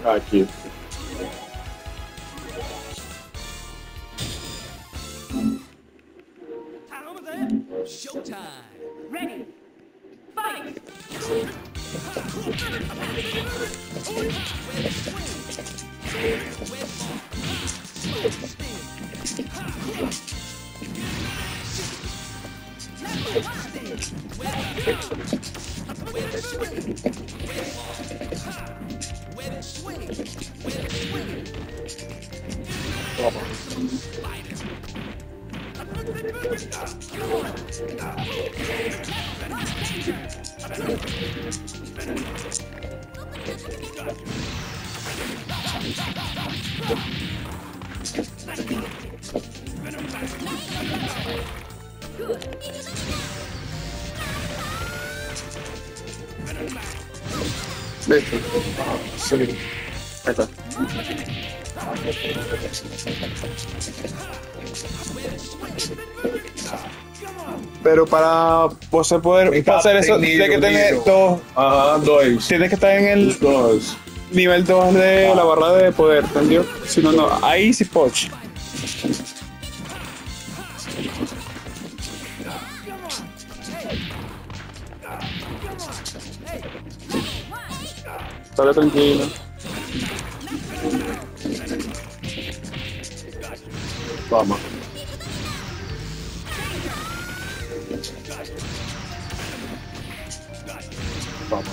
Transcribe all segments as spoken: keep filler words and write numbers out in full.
Aqui. Showtime. Ready. Fight. Vete. Sí. Ahí está. Pero para você poder hacer eso, tienes que tener dos. Ajá, dois. Tienes que estar en el Os dois. nivel dos de la barra de poder, ¿entendió? Si no, no. Ahí sí poch. Estate tranquilo. Toma. Toma.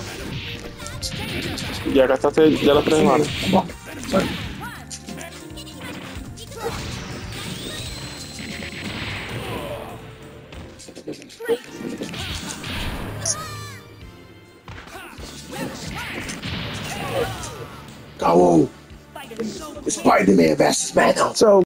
Ya gastaste ya las tres manos. Acabou. Spider-Man versus Venom. So